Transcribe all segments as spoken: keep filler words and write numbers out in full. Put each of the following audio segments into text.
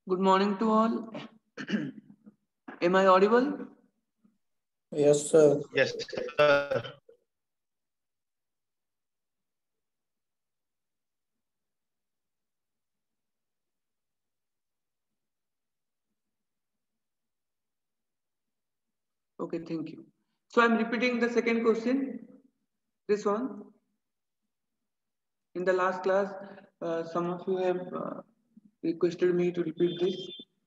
Good morning to all. Am I audible? Yes, sir. Yes, sir. Okay, thank you. So I'm repeating the second question. This one. In the last class, uh, some of you have uh, requested me to repeat this.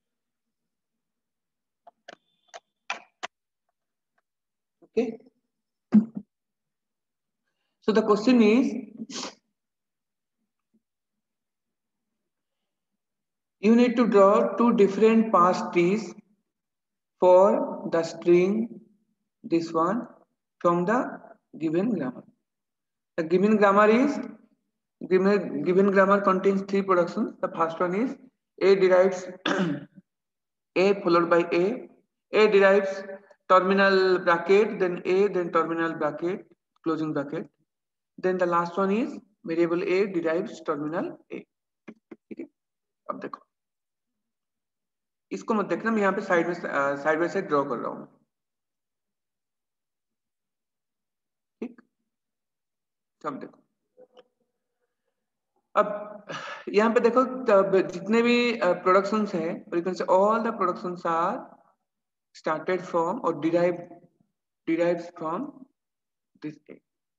Okay. So the question is, you need to draw two different pass trees for the string, this one, from the given grammar. The given grammar is, given, given grammar contains three productions. The first one is A derives A followed by A. A derives terminal bracket, then A, then terminal bracket, closing bracket. Then the last one is variable A derives terminal A. ठीक है, अब देखो इसको मत देखना, मैं यहाँ पे साइड में साइड बाय साइड ड्रॉ कर रहा हूँ. ठीक, अब देखो, अब यहाँ पे देखो जितने भी प्रोडक्शंस है, you can say all the productions are started from or derived derives from this A.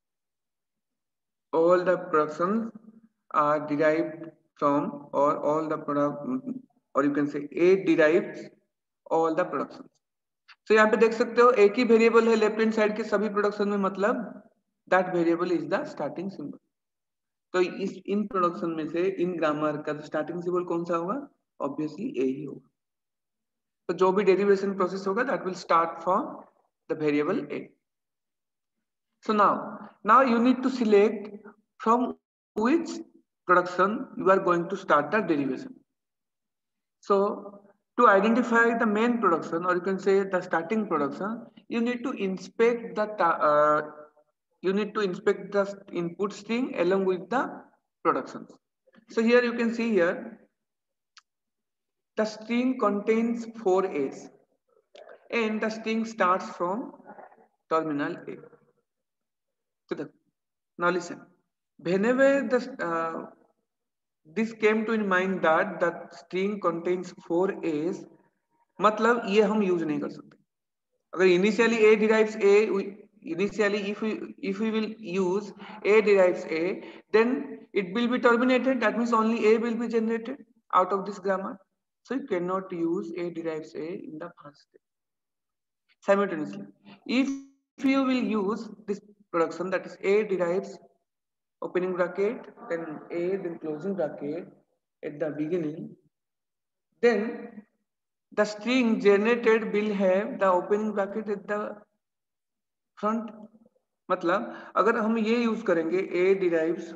All the productions are derived from, or all the product, or you can say A derives all the productions. So यहाँ पे देख सकते हो एक ही variable है left hand side के सभी प्रोडक्शन में, मतलब that variable is the starting symbol. तो इस इन प्रोडक्शन में से इन ग्रामर का स्टार्टिंग सिंबल कौन सा होगा? ऑब्वियसली ए ही होगा. तो जो भी डेरिवेशन प्रोसेस होगा that will start from the variable A. So now, now you need to select from which production you are going to start the derivation. So to identify the main production, or you can say the starting production, you need to inspect the uh, you need to inspect the input string along with the productions. So here you can see here the string contains four A's and the string starts from terminal A. So the, now listen, whenever the uh, this came to in mind that the string contains four A's, मतलब ये हम use नहीं कर सकते. अगर initially A derives A, initially if we if we will use A derives A, then it will be terminated. That means only A will be generated out of this grammar. So you cannot use A derives A in the first step. Simultaneously, if you will use this production, that is A derives opening bracket, then A, then closing bracket at the beginning, then the string generated will have the opening bracket at the front. मतलब अगर हम ये use करेंगे A derives,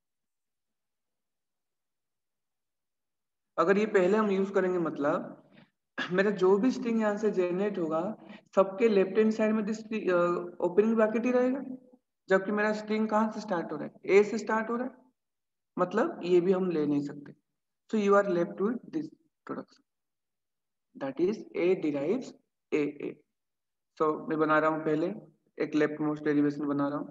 अगर ये पहले हम use करेंगे, मतलब मेरा जो भी स्ट्रिंग यहाँ से जनरेट होगा सबके लेफ्ट हैंड साइड में दिस ओपनिंग ब्रैकेट ही रहेगा, जबकि मेरा स्ट्रिंग कहाँ से स्टार्ट हो रहा है? ए से स्टार्ट हो रहा है, मतलब ये भी हम ले नहीं सकते. So you are left with this production, that is A derives A A. So मैं बना रहा हूँ पहले एक लेफ्ट मोस्ट डेरिवेशन बना रहा हूँ,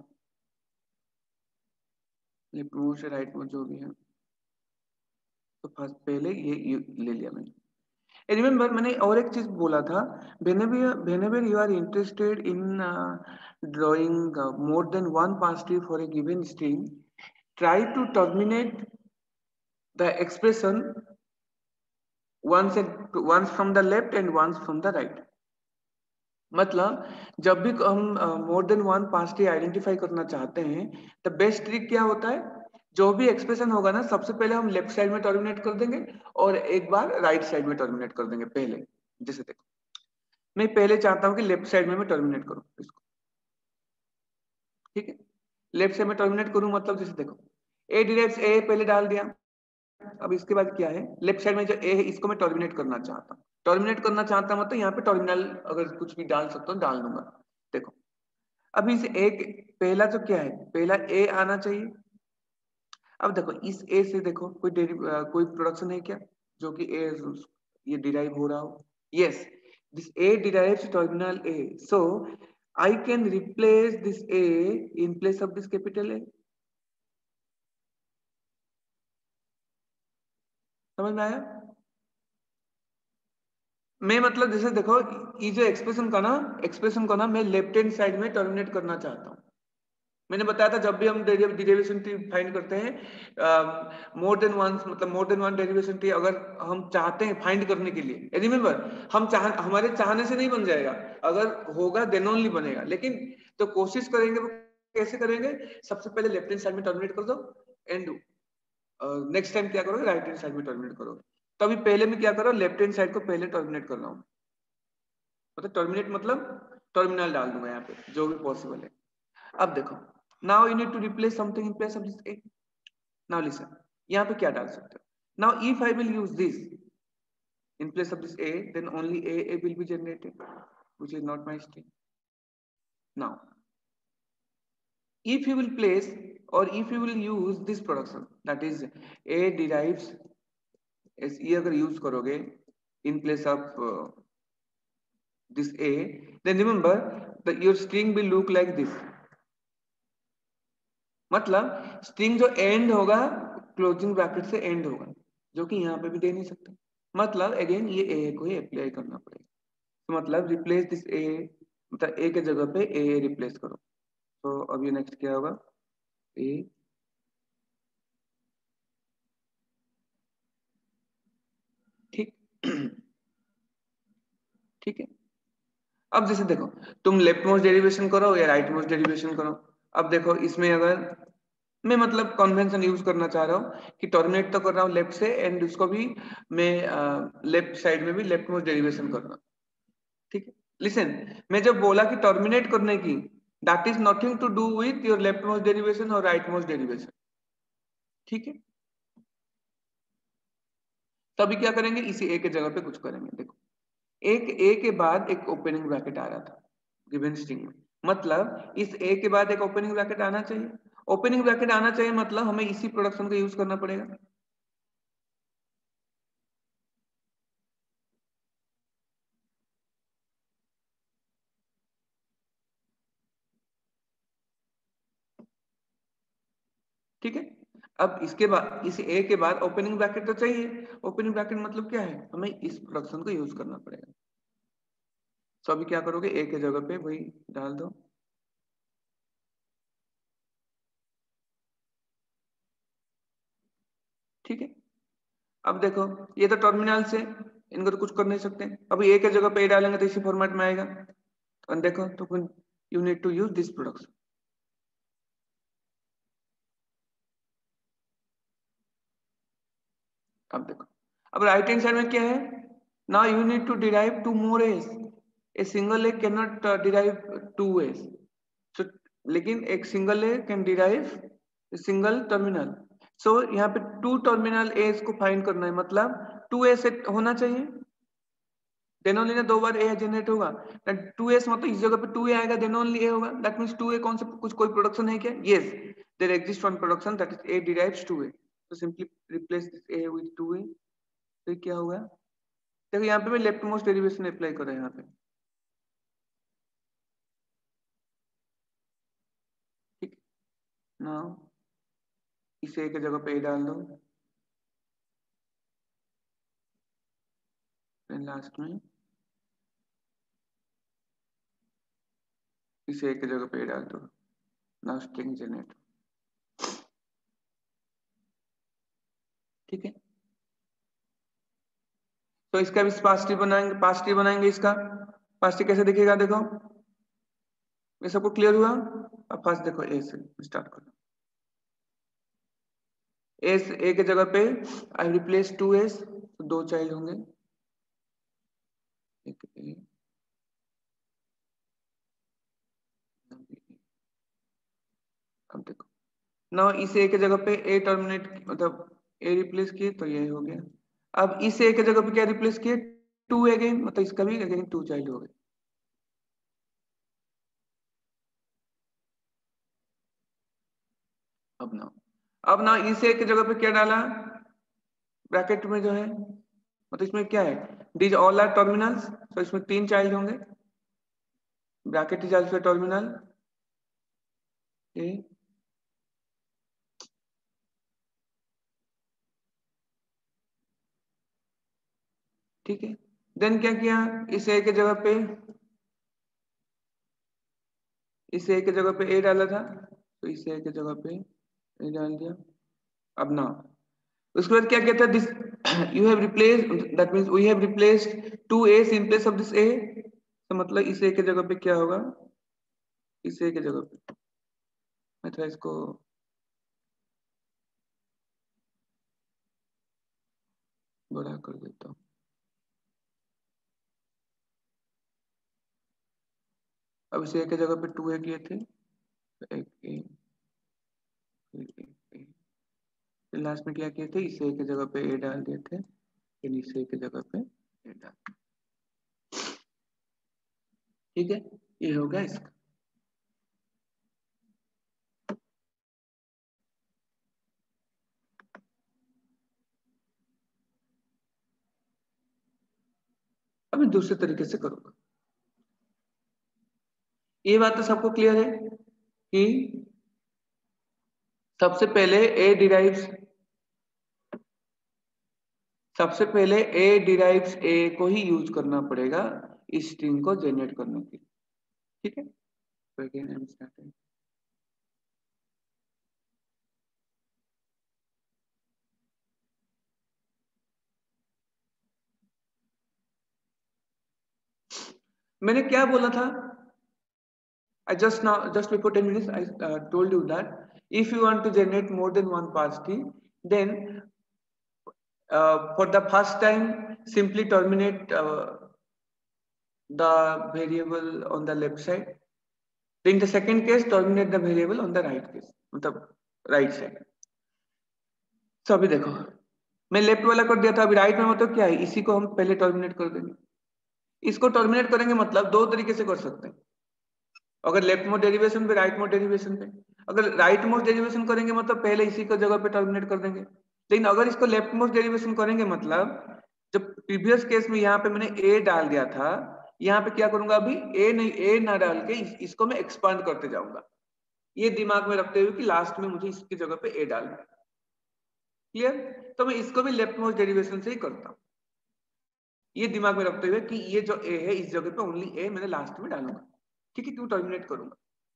लेफ्ट मोस्ट राइट मोस्ट जो भी है. तो फर्स्ट पहले ये ले लिया मैंने. रिमेंबर मैंने और एक चीज बोला था, whenever whenever you are interested in uh, drawing uh, more than one pass tree for a given string, try to terminate the expression once at once from the left and once from the right. मतलब जब भी हम more than one parse tree identify करना चाहते हैं, the best trick क्या होता है? जो भी एक्सप्रेशन होगा ना, सबसे पहले हम लेफ्ट साइड में टर्मिनेट कर देंगे और एक बार राइट साइड में टर्मिनेट कर देंगे पहले. जैसे देखो, मैं पहले चाहता हूं कि लेफ्ट साइड में मैं टर्मिनेट करूं इसको. ठीक है, लेफ्ट साइड में टर्मिनेट करूं मतलब जैसे देखो ए डिराइव्स ए पहले डाल दिया. अब इसके बाद क्या है? लेफ्ट साइड में जो ए है इसको मैं टर्मिनेट करना चाहता हूं. टर्मिनेट करना चाहता हूं मतलब यहाँ पे टर्मिनल अगर कुछ भी डाल सकता हूं डाल दूंगा. देखो अभी इस एक पहला जो क्या है, पहला ए आना चाहिए. अब देखो इस ए से देखो कोई कोई प्रोडक्शन है क्या जो कि ए ये डिराइव हो रहा हो। Yes, this A derives terminal A, so I can replace this A in place of this capital A. समझ में आया? मैं मतलब जैसे देखो, ये जो एक्सप्रेशन का ना एक्सप्रेशन को ना मैं लेफ्ट हैंड साइड में टर्मिनेट करना चाहता हूँ। मैंने बताया था जब भी हम डेरिवेशन ट्री फाइंड करते हैं, मोर देन वन मतलब more than one derivation tree अगर हम चाहते हैं फाइंड करने के लिए, रिमेंबर हम चाह हमारे चाहने से नहीं बन जाएगा, अगर होगा देन ओनली बनेगा। लेकिन तो कोशिश करेंगे वो कैसे करेंगे, सबसे पहले लेफ्ट हैंड साइड में टर्मिनेट कर दो एंड नेक्स्ट टाइम क्या करोगे, राइट हैंड साइड में टर्मिनेट करोगे। तो अभी पहले में क्या करो, लेफ्ट हैंड साइड को पहले टर्मिनेट कर रहा हूँ, मतलब टर्मिनेट मतलब टर्मिनल डाल दूंगा यहाँ पे जो भी पॉसिबल है। अब देखो, now you need to replace something in place of this A. Now listen, यहाँ पे क्या डाल सकते हो? Now if I will use this in place of this A, then only A, A will be generated, which is not my string. Now, if you will place or if you will use this production, that is A derives, as ये अगर use करोगे in place of uh, this A, then remember that your string will look like this. मतलब string जो end होगा closing bracket से end होगा, जो कि यहाँ पे भी दे नहीं सकते। मतलब अगेन ये ए को ही अप्लाई करना पड़ेगा। तो मतलब रिप्लेस दिस ए, मतलब ए के जगह पे ए रिप्लेस करो। तो अब ये नेक्स्ट क्या होगा, ए ठीक ठीक है। अब जैसे देखो, तुम लेफ्ट मोस्ट डेरिवेशन करो या राइट मोस्ट डेरिवेशन करो। अब देखो इसमें अगर मैं मतलब कन्वेंशन यूज करना चाह रहा हूँ कि टर्मिनेट तो कर रहा हूँ लेफ्ट से एंड उसको भी मैं लेफ्ट साइड में भी लेफ्ट मोस्ट डेरिवेशन कर रहा हूँ, ठीक है। लिसन, मैं जब बोला कि टर्मिनेट करने की, that is nothing to do with your left most derivation और राइट मोस्ट डेरिवेशन, ठीक है। तभी क्या करेंगे, इसी ए के जगह पे कुछ करेंगे। देखो, एक ए के बाद एक ओपनिंग ब्रैकेट आ रहा था गिवन स्ट्रिंग में, मतलब इस ए के बाद एक ओपनिंग ब्रैकेट आना चाहिए। ओपनिंग ब्रैकेट आना चाहिए मतलब हमें इसी प्रोडक्शन का यूज करना पड़ेगा। ठीक है। अब इसके बाद इस ए के बाद ओपनिंग ब्रैकेट तो चाहिए। ओपनिंग ब्रैकेट मतलब क्या है, हमें इस प्रोडक्शन को यूज करना पड़ेगा। तो अभी क्या करोगे, ए के जगह पे वही डाल दो, ठीक है। अब देखो ये तो टर्मिनल से इनको तो कुछ कर नहीं सकते, अभी ए के जगह पे ए डालेंगे तो इसी फॉर्मेट में आएगा। तो देखो, तो you need to use this production. अब देखो, अब राइट हैंड साइड में क्या है, now you need to derive two more S. A single a can not derive two S, so लेकिन एक single a can derive single terminal. So यहाँ पे टू टर्मिनल एस को फाइंड करना है, मतलब टू एस होना चाहिए, देन ओनली ना दो बार ए जनरेट होगा। टू एस मतलब इस जगह पे टू ए आएगा देन ओनली ए होगा, दैट मींस टू ए कौन सा कुछ कोई प्रोडक्शन है क्या? Yes, there exist one production that is A derives two a, तो simply replace this a with two a. तो क्या होगा, देखो यहाँ पे मैं लेफ्ट मोस्ट डेरिवेशन अप्लाई कर रहा हूँ यहाँ पे, ठीक। नाउ इस ए के जगह पे ए डाल दो, फिर लास्ट में इस ए के जगह पे ए डाल दो। नाउ स्ट्रिंग जनरेट, ठीक है। तो इसका भी पास ट्री बनाएंगे, पास ट्री बनाएंगे इसका। पास ट्री कैसे दिखेगा, देखो ये सबको क्लियर हुआ। अब फर्स्ट देखो ए से स्टार्ट करो, एस ए के जगह पे आई रिप्लेस टू एस, तो दो चाइल्ड होंगे, एक ए, अब देखो ना इस ए के जगह पे ए टर्मिनेट मतलब ए रिप्लेस किए तो ये हो गया। अब इस ए के जगह पे क्या रिप्लेस किए, टू अगेन, मतलब इसका भी अगेन टू चाइल्ड हो गए। अब ना अब ना इस ए के जगह पे क्या डाला, ब्रैकेट में जो है मतलब इसमें क्या है, these all are terminals, तो इसमें तीन चाइल्ड होंगे, bracket is also terminal a, ठीक है। देन क्या किया, इस ए के जगह पे इस ए के जगह पे ए डाला था, तो इस ए के जगह पे ए डाल दिया। अब ना उसके बाद क्या कहता है, this you have replaced, that means we have replaced two S in place of this a, तो मतलब इस ए के जगह पे क्या होगा, इस ए के जगह पे मैं थोड़ा इसको बड़ा कर देता हूँ। अब इस ए के जगह पे टू ए किए थे, तो एक ए फिर एक ए, फिर लास्ट में क्या किए थे, इस ए के जगह पे ए डाल दिए थे, फिर इस ए के जगह पे ए डाल, ठीक है। ये होगा इसका। अब मैं दूसरे तरीके से करूंगा। ये बात तो सबको क्लियर है कि सबसे पहले ए डिराइव्स सबसे पहले ए डिराइव्स ए को ही यूज करना पड़ेगा इस स्ट्रिंग को जनरेट करने के लिए, ठीक है। तो अगेन आई एम स्टार्टिंग, मैंने क्या बोला था, I just now, just before ten minutes, I uh, told you that if you want to generate more than one parse, then uh, for the first time, simply terminate uh, the variable on the left side. In the second case, terminate the variable on the right case, मतलब right side. तो अभी देखो, मैं left वाला कर दिया था, अभी राइट में मतलब क्या है, इसी को हम पहले टर्मिनेट कर देंगे। इसको टर्मिनेट करेंगे मतलब दो तरीके से कर सकते हैं, अगर लेफ्ट मोस्ट डेरिवेशन पे, राइट मोस्ट डेरिवेशन पे। अगर राइट मोस्ट डेरिवेशन करेंगे मतलब पहले इसी को जगह पे टर्मिनेट कर देंगे, लेकिन अगर इसको लेफ्ट मोस्ट डेरिवेशन करेंगे मतलब जब प्रीवियस केस में यहाँ पे मैंने ए डाल दिया था, यहाँ पे क्या करूंगा, अभी ए नहीं, ए ना डाल के इस, इसको मैं एक्सपांड करते जाऊंगा, ये दिमाग में रखते हुए कि लास्ट में मुझे इसकी जगह पे ए डालना है, क्लियर। तो मैं इसको भी लेफ्ट मोस्ट डेरिवेशन से ही करता हूँ, ये दिमाग में रखते हुए कि ये जो ए है इस जगह पे ओनली ए मैंने लास्ट में डालूंगा, ठीक है, क्यों टर्मिनेट करूंगा।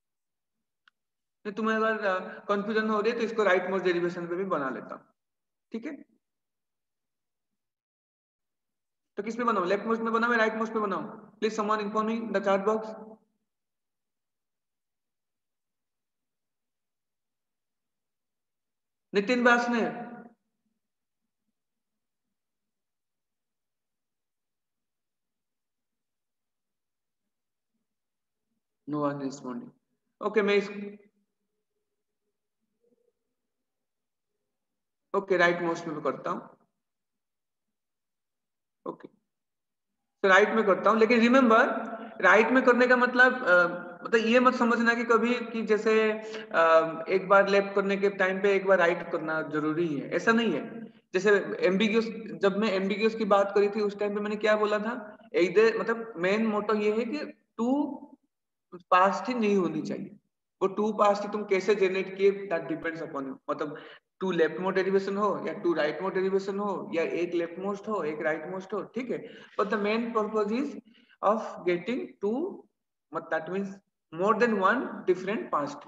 तो तुम्हें अगर कंफ्यूजन हो रही है तो इसको राइट मोस्ट डेरिवेशन पे भी बना लेता हूँ, ठीक है। तो किस पे बनाऊं, लेफ्ट मोस्ट में बनाऊं या राइट मोस्ट पे बनाऊं, please someone inform me in the chat box. Nitin Vasne, no one responding. Okay मैं इस ओके राइट मोस्ट में करता हूँ, ओके तो राइट में करता हूँ, लेकिन रिमेंबर राइट में करने का मतलब uh, मतलब ये मत समझना कि कभी कि जैसे uh, एक बार लेफ्ट करने के टाइम पे एक बार राइट करना जरूरी है, ऐसा नहीं है। जैसे एम्बिग्यूस, जब मैं एम्बिग्यूस की बात करी थी उस टाइम पे मैंने क्या बोला था, इधर मतलब मेन मोटो ये है कि टू पास्ट ही नहीं होनी चाहिए, वो टू पास्ट ही तुम कैसे जनरेट किए दैट डिपेंड्स अपॉन यू, मतलब टू लेफ्ट मोस्ट डेरिवेशन हो या टू राइट मोस्ट डेरिवेशन हो या एक लेफ्ट मोस्ट हो एक राइट मोस्ट हो, ठीक है। But the main purpose is of getting two, that means more than one different पास्ट।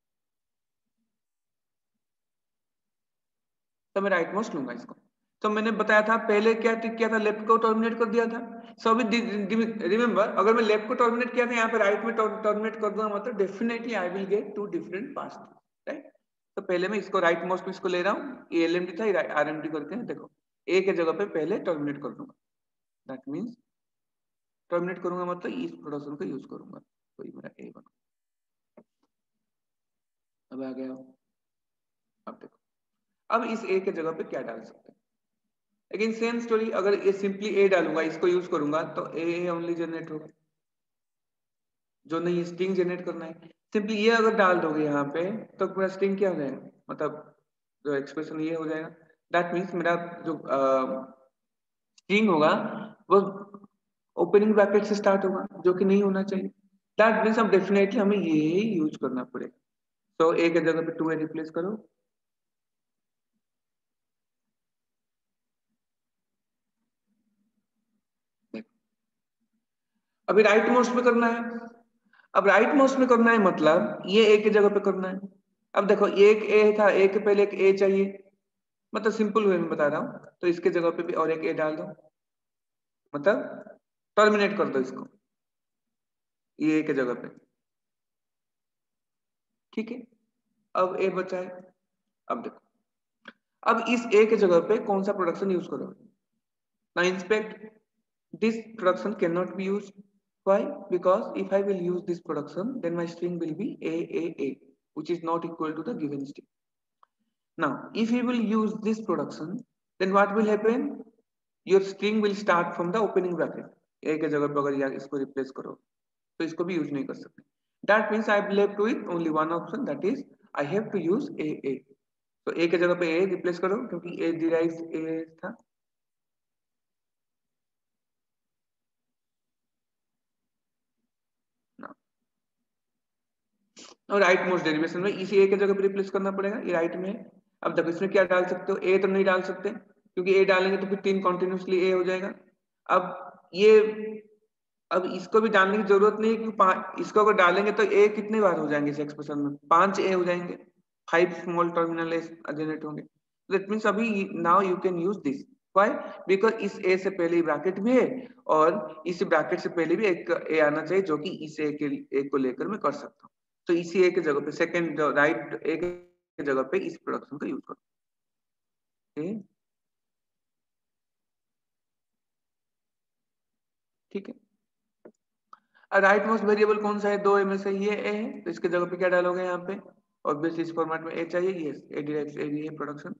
तो मैं राइट मोस्ट लूंगा इसको। तो मैंने बताया था पहले क्या किया था, लेफ्ट को टर्मिनेट कर दिया था। सो अभी रिमेंबर अगर मैं लेफ्ट को टर्मिनेट किया था, यहाँ पे राइट में टर्मिनेट कर दूंगा मतलब definitely I will get two different पास्ट, राइट। तो पहले मैं इसको राइट मोस्ट में इसको ले रहा हूँ, ये एलएमडी था, आरएमडी करके देखो ए के जगह पे पहले टर्मिनेट कर दूंगा, दैट मीन्स टर्मिनेट करूंगा मतलब इस प्रोडक्शन को यूज करूंगा, तो ये मेरा ए बना। अब आ गया, अब देखो अब इस ए के जगह पे क्या डाल सकते हैं, लेकिन सेम स्टोरी, अगर ये सिंपली ए डालूंगा इसको यूज करूंगा तो ए ओनली जनरेट होगा, जो नहीं स्ट्रिंग जनरेट करना है। सिंपली ये अगर डाल दोगे यहाँ पे तो पूरा स्ट्रिंग क्या हो जाएगा, मतलब जो एक्सप्रेशन ये हो जाएगा, दैट मीन्स मेरा जो स्ट्रिंग होगा वो ओपनिंग ब्रैकेट से स्टार्ट होगा, जो कि नहीं होना चाहिए। दैट मीन्स हम डेफिनेटली हमें ये यूज करना पड़ेगा। तो ए के जगह पे टू ए रिप्लेस करो। अभी राइट मोस्ट में करना है। अब राइट मोस्ट में करना है मतलब ये ए की जगह पे करना है। अब देखो एक ए था, ए के पहले एक ए चाहिए, मतलब सिंपल वे में बता रहा हूं, तो इसके जगह पे भी और एक ए डाल दो, मतलब टर्मिनेट कर दो इसको ये ए के जगह पे। ठीक है, अब ए बचा है। अब देखो, अब इस ए के जगह पे कौन सा प्रोडक्शन यूज करो ना, inspect this production can not be use. Why? Because if I will use this production, then my string will be A A A, which is not equal to the given string. Now, if you will use this production, then what will happen? Your string will start from the opening bracket. A के जगह पे अगर इसको replace करो, तो इसको भी use नहीं कर सकते. That means I am left with only one option, that is I have to use A A. तो A के जगह पे A replace करो, क्योंकि A derives A था. और राइट मोस्ट डेरिवेशन में इसी ए के जगह पे रिप्लेस करना पड़ेगा, ये राइट में है। अब देखो इसमें क्या डाल सकते हो, ए तो नहीं डाल सकते क्योंकि ए डालेंगे तो फिर तीन कॉन्टिन्यूसली ए हो जाएगा। अब ये अब इसको भी डालने की जरूरत नहीं है क्योंकि इसको अगर डालेंगे तो ए कितने बार हो जाएंगे इस एक्सप्रेशन में, पांच ए हो जाएंगे, five small terminal a generate होंगे। दैट मींस अभी now you can use this. Why? Because इस ए से पहले ब्रैकेट भी है और इस ब्रैकेट से पहले भी एक ए आना चाहिए, जो कि इस ए के ए को लेकर मैं कर सकता हूँ। तो इसी ए के जगह पे सेकंड राइट ए के जगह पे इस प्रोडक्शन का यूज करो। ठीक है, राइट मोस्ट वेरिएबल कौन सा है, दो ए में से ये ए है, तो इसके जगह पे क्या डालोगे यहाँ पे, ऑब्वियसली इस फॉर्मेट में ए चाहिए, ये ए डिराइव्स ए भी है प्रोडक्शन।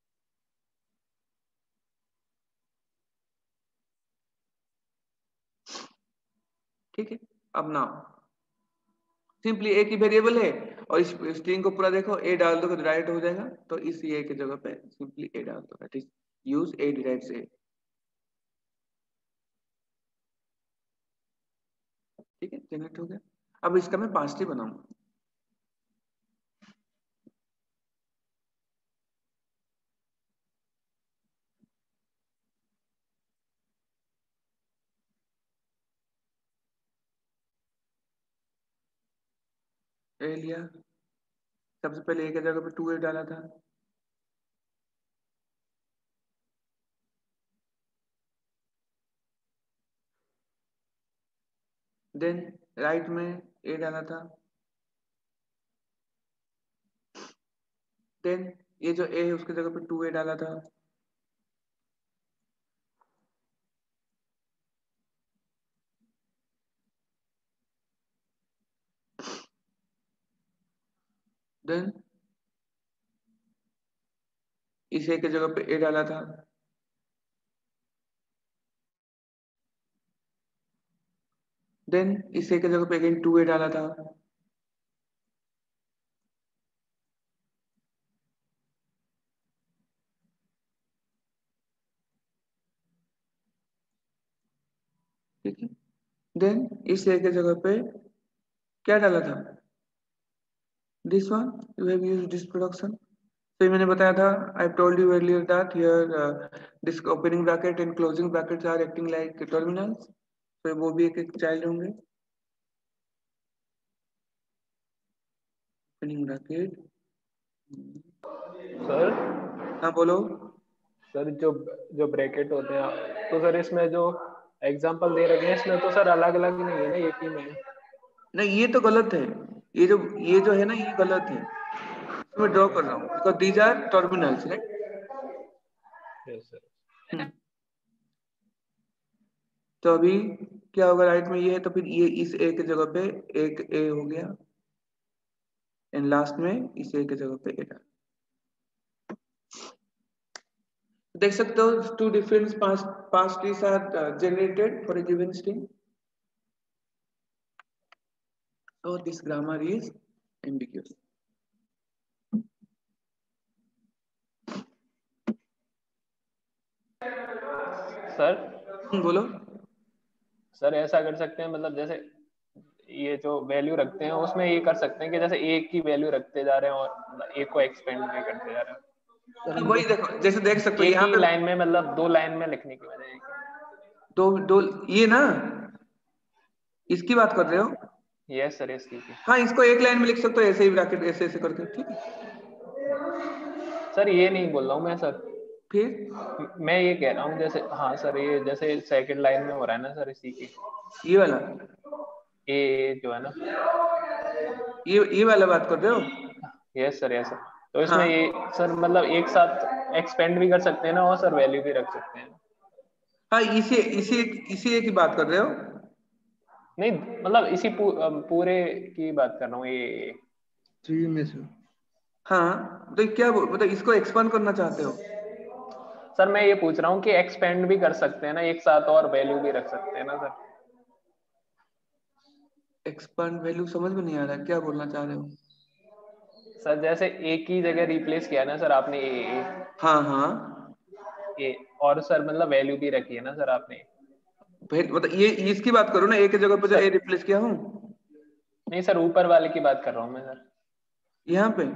ठीक है, अब ना सिंपली ए की वेरिएबल है और इस स्ट्रिंग को पूरा देखो, ए डाल दो तो राइट हो जाएगा, तो इस ए के जगह पे सिंपली ए डाल दो, that is use a derives a. ठीक है, जनरेट हो गया। अब इसका मैं पांच टी बनाऊंगा। ए लिया, सबसे पहले ए के जगह पे टू ए डाला था, देन राइट में ए डाला था, देन ये जो ए है उसके जगह पे टू ए डाला था, देन इस ए के जगह पे ए डाला था, देन इस ए के जगह पे अगेन टू ए डाला था, ठीक है, देन इस ए के जगह पे क्या डाला था, this one, you have used this production. तो मैंने बताया था, I told you earlier that here this opening bracket and closing brackets are acting like terminals, तो वो भी एक एक चाइल्ड होंगे। ओपनिंग ब्रैकेट, सर हाँ बोलो। सर जो जो ब्रैकेट होते हैं, तो सर इसमें जो एग्जांपल दे रखे हैं इसमें तो सर अलग अलग नहीं है ना, एक ही में। नहीं ये तो गलत है, ये जो ये जो है ना ये गलत है, इसमें ड्रॉ कर रहा हूँ because these are terminals, right. Yes sir. तो अभी क्या होगा, राइट में ये है तो फिर ये इस ए के जगह पे एक ए हो गया एंड लास्ट में इस ए के जगह पे ए डाल। देख सकते हो two different parse trees are generated for a given string. So this grammar is ambiguous. Sir बोलो। सर ऐसा कर सकते हैं, मतलब जैसे ये जो वैल्यू रखते हैं उसमें ये कर सकते हैं कि जैसे एक की वैल्यू रखते जा रहे हैं और एक को एक्सपेंड भी करते जा रहे हैं। हाँ वही देखो, जैसे देख सकते हो एक यहाँ ही पे लाइन में, मतलब दो लाइन में लिखने की बजाय। दो दो ये ना, इसकी बात कर रहे हो? यस सर, यस, ठीक है हाँ इसको एक लाइन में लिख सकते हो, ऐसे ही ब्रैकेट ऐसे ऐसे करके, ठीक है। सर, ये नहीं बोल रहा हूँ मैं सर, फिर मैं ये कह रहा हूँ जैसे, हाँ सर, ये जैसे सेकंड लाइन में हो रहा है ना सर, इसी की ये वाला, ए जो है ना। ये ये वाला बात कर रहे हो? Yes sir, yes sir. तो इसमें हाँ ये सर मतलब एक साथ एक्सपेंड भी कर सकते हैं ना, और सर वैल्यू भी रख सकते हैं। हाँ, इसी इसी इसी एक की बात कर रहे हो? नहीं, मतलब इसी पू, पूरे की बात कर रहा हूँ ये। थ्री में से हाँ, तो क्या बोल- मतलब इसको एक्सपांड करना चाहते हो? सर मैं ये पूछ रहा हूँ कि एक्सपेंड भी कर सकते हैं ना एक साथ, और वैल्यू भी रख सकते हैं ना सर। एक्सपांड वैल्यू समझ में नहीं आ रहा, क्या बोलना चाह रहे हो? सर जैसे एक की जगह रिप्लेस किया ना सर आपने ए, हाँ हाँ, ए, और सर मतलब वैल्यू भी रखी है ना सर आपने। फिर मतलब ये इसकी बात करो ना, एक की जगह पे जो ए सर रिप्लेस किया हूँ। नहीं सर, ऊपर वाले की बात कर रहा हूँ मैं सर। यहाँ पे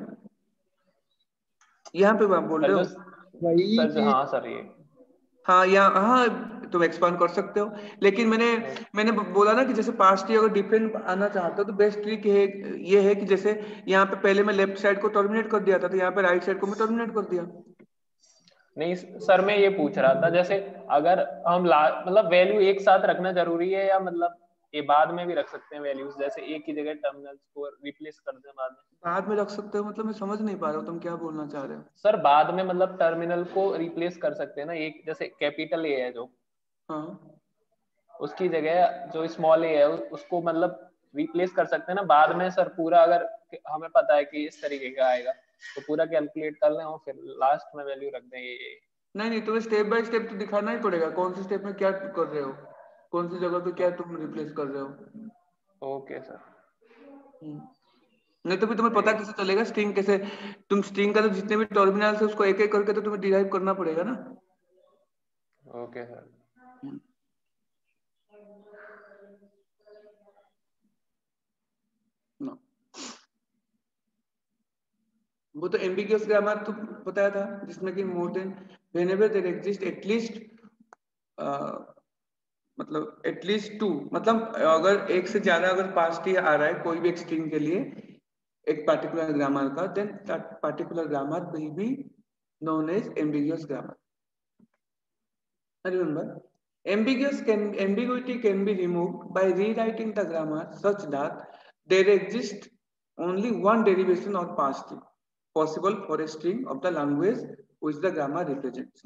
यहाँ पे आप बोल सर रहे जो हो वही सर जो चीज। हाँ सर ये। हाँ यहाँ हाँ, तुम एक्सपांड कर सकते हो, लेकिन मैंने मैंने बोला ना कि जैसे पास्ट ट्री अगर डिफरेंट आना चाहते हो तो बेस्ट ट्रिक है, ये है कि जैसे यहाँ पे पहले मैं लेफ्ट साइड को टर्मिनेट कर दिया था, तो यहाँ पे राइट साइड को मैं टर्मिनेट कर दिया। नहीं सर, मैं ये पूछ रहा था जैसे अगर हम ला मतलब वैल्यू एक साथ रखना जरूरी है, या मतलब ये बाद में भी रख सकते हैं वैल्यूज, जैसे एक की जगह टर्मिनल्स को रिप्लेस कर दें बाद में। बाद में रख सकते हो मतलब मैं समझ नहीं पा रहा हूँ तुम क्या बोलना चाह रहे हो। सर बाद में मतलब टर्मिनल को रिप्लेस कर सकते हैं ना, एक जैसे कैपिटल ए है जो, हाँ उसकी जगह जो स्मॉल ए है उसको मतलब रिप्लेस कर सकते हैं ना बाद में सर, पूरा अगर हमें पता है कि इस तरीके का आएगा तो पूरा कैलकुलेट कर लें और फिर लास्ट में वैल्यू रख दें ये। नहीं नहीं, तुम्हें स्टेप बाय स्टेप तो दिखाना ही पड़ेगा, कौन सी स्टेप में क्या कर रहे हो, कौन सी जगह पे क्या तुम रिप्लेस कर रहे हो। Okay sir. हम्म। नहीं तो भी तुम्हें पता ठीक। कैसे चलेगा स्ट्रिंग कैसे, तुम स्ट्रिंग का तो जितने भी टर्मिनल है उसको एक एक करके तो तुम्हें डिराइव करना पड़ेगा ना। Okay sir. हम्म। ना। वो तो एम्बिगियस ग्रामर तो बताया था, जिसमें कि more than whenever there exist at least, मतलब एटलीस्ट टू, मतलब अगर एक से ज्यादा अगर पास्ट ही आ रहा है कोई भी एक स्ट्रिंग के लिए एक पर्टिकुलर ग्रामर का, then that particular grammar will be known as ambiguous grammar. Remember, ambiguous can ambiguity can be removed by rewriting the grammar such that there exists only one derivation or past tense possible for a string of the language which the grammar represents.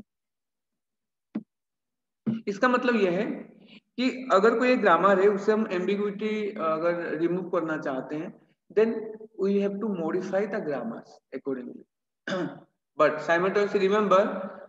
इसका मतलब यह है कि अगर कोई grammar है उससे हम एम्बिग्विटी अगर रिमूव करना चाहते हैं, then we have to modify the grammar accordingly, but simultaneously remember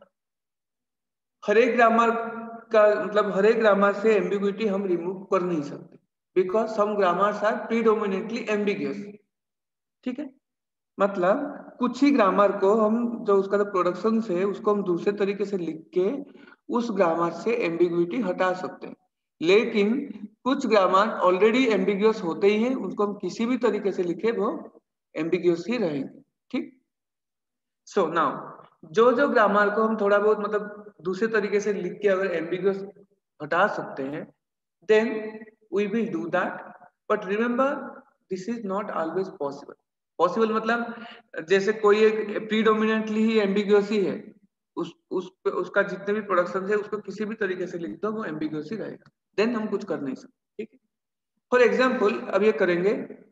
हर एक ग्रामर का मतलब हर एक ग्रामर से एम्बिग्विटी हम रिमूव कर नहीं सकते, because some grammars are predominantly ambiguous, ठीक है। मतलब कुछ ही ग्रामर को हम जो उसका जो प्रोडक्शन है उसको हम दूसरे तरीके से लिख के उस ग्रामर से एम्बिग्विटी हटा सकते हैं, लेकिन कुछ ग्रामर ऑलरेडी एम्बिगियस होते ही हैं, उनको हम किसी भी तरीके से लिखे वो एम्बिगियस ही रहेंगे, ठीक। सो नाउ जो जो ग्रामर को हम थोड़ा बहुत मतलब दूसरे तरीके से लिख के अगर एम्बिगियस हटा सकते हैं, then we will do that, but remember this is not always possible. Possible मतलब जैसे कोई एक प्रीडोमिनेंटली ही एम्बिगियस ही है, उस उस उसका जितने भी प्रोडक्शन है उसको किसी भी तरीके से लिख दो वो एम्बिगियस ही रहेगा, देन हम कुछ कर नहीं सकते, ठीक है। फॉर एग्जाम्पल अब ये करेंगे,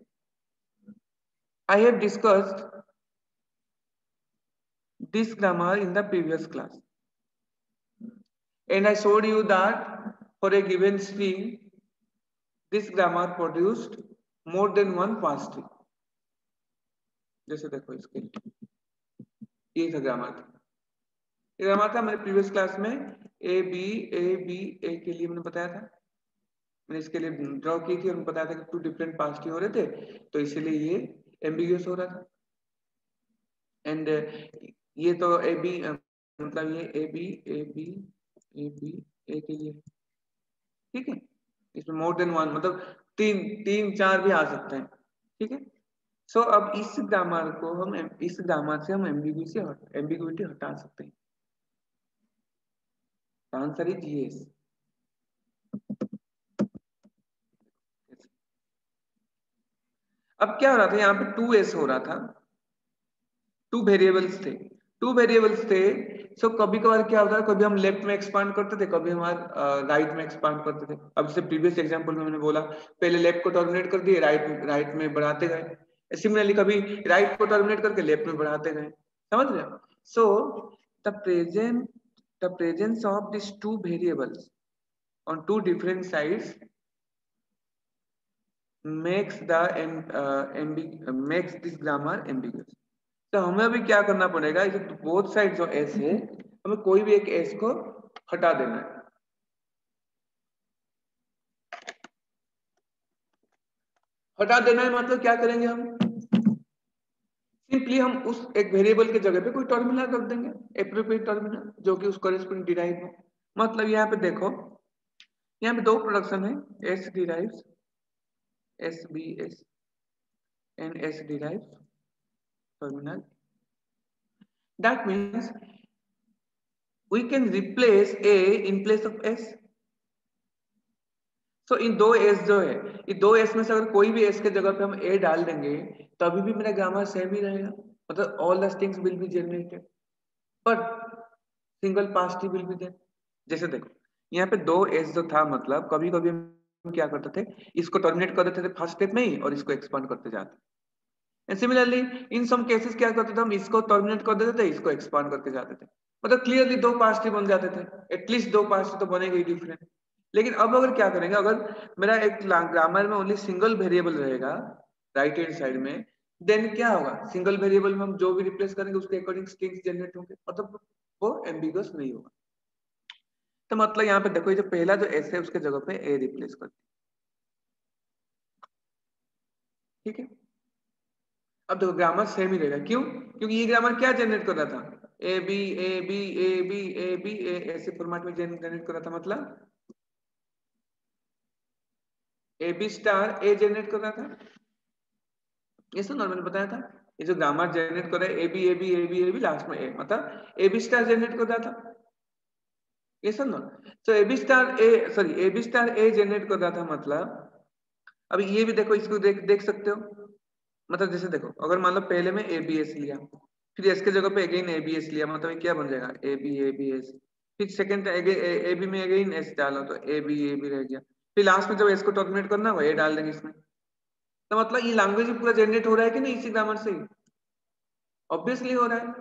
I have discussed this grammar in the previous class, and I showed you that for a given string this grammar produced more than one past string. जैसे देखो इसके ये था ग्रामर था, ये ग्रामर था मेरे प्रीवियस क्लास में, A B A B a के लिए मैंने बताया था, मैंने इसके लिए ड्रॉ की थी और मैंने बताया था कि टू डिफरेंट पास्ट हो रहे थे, तो इसीलिए ये एम्बिगियस हो रहा था। एंड ये तो ए बी मतलब ये A B A B A B a के लिए, ठीक है। इसमें मोर देन वन मतलब तीन तीन चार भी आ सकते हैं, ठीक है। सो so, अब इस ग्रामर को हम इस ग्रामर से हम एम्बिग्यूटी एम्बिग्यूटी हटा सकते हैं। Answer is yes. अब क्या हो रहा था, यहाँ पे टू एस हो रहा था, टू वेरिएबल्स थे, टू वेरिएबल्स थे। सो so, कभी कभार क्या होता है, कभी हम लेफ्ट में एक्सपांड करते थे, कभी हमारे राइट में एक्सपांड करते थे। अब जैसे प्रीवियस एग्जांपल में मैंने बोला, पहले लेफ्ट को टर्मिनेट कर दिए, राइट राइट में बढ़ाते गए। सिमिलरली कभी राइट को टर्मिनेट करके लेफ्ट में बढ़ाते गए, समझ रहे हो। So the present the presence of this two variables on two different sides makes the uh, makes this grammar ambiguous। तो हमें अभी क्या करना पड़ेगा, जो बोथ साइड जो एस है, हमें कोई भी एक एस को हटा देना है। हटा देना है मतलब क्या करेंगे हम, सिंपली हम उस एक वेरिएबल के जगह पे कोई टर्मिनल रख देंगे, एप्रोप्रिएट टर्मिनल, जो कि उस कॉरेस्पॉन्डिंग डिराइव हो। मतलब यहाँ पे देखो, यहाँ पे दो प्रोडक्शन है, S derives, S b S and S derives terminal. That means we can replace a in place of s। so इन दो s जो है, ये दो s में से अगर कोई भी s के जगह पे हम a डाल देंगे तभी भी मेरा ग्रामर सेम ही रहेगा, मतलब all the strings will be generated but single past will be there। जैसे देखो यहाँ पे दो s जो था, मतलब कभी कभी हम क्या करते थे, इसको टर्मिनेट कर देते थे फर्स्ट स्टेप में ही और इसको एक्सपांड करते जाते। And similarly in some cases क्या करते थे, हम इसको टर्मिनेट कर देते थे, इसको एक्सपांड करते जाते थे, मतलब क्लियरली दो पास्ट ही बन जाते थे, एटलीस्ट दो पास्ट तो बनेगा ही डिफरेंट। लेकिन अब अगर क्या करेंगे, अगर मेरा एक ग्रामर में ओनली सिंगल वेरिएबल रहेगा राइट हैंड साइड में, देन क्या होगा, सिंगल वेरिएबल में हम जो भी रिप्लेस करेंगे उसके अकॉर्डिंग स्ट्रिंग्स जनरेट होंगे, मतलब वो एम्बिगुअस नहीं होगा। तो मतलब यहाँ पे देखो, ये जो पहला जो एस है उसके जगह पे ए रिप्लेस कर, ठीक है। अब देखो ग्रामर सेम ही रहेगा, क्यों, क्योंकि ये ग्रामर क्या जनरेट कर रहा था, a B A B A B A B a ऐसे फॉर्मेट में जनरेट कर रहा था, मतलब a b star a generate कर रहा था। ये सब नॉर्मल बताया था, ये जो ग्रामर जनरेट कर रहा है a B A B A B A b last में ए, मतलब ए बी स्टार जनरेट कर रहा था, ये सब ना। तो a b star a sorry a b star a generate कर रहा था, मतलब अभी ये भी देखो, इसको देख देख सकते हो, मतलब जैसे देखो, अगर मान लो पहले में ए बी एस लिया, फिर इसके जगह पे अगेन ए बी एस लिया, मतलब ये क्या बन जाएगा, A B A B S, फिर सेकंड ए बी में अगेन एस डालो तो ए बी ए बी रह गया, फिर लास्ट में जब एस को टर्मिनेट करना हो ए डाल देंगे इसमें। तो मतलब ये लैंग्वेज पूरा जनरेट हो रहा है कि नहीं इसी ग्रामर से, ऑब्वियसली हो रहा है।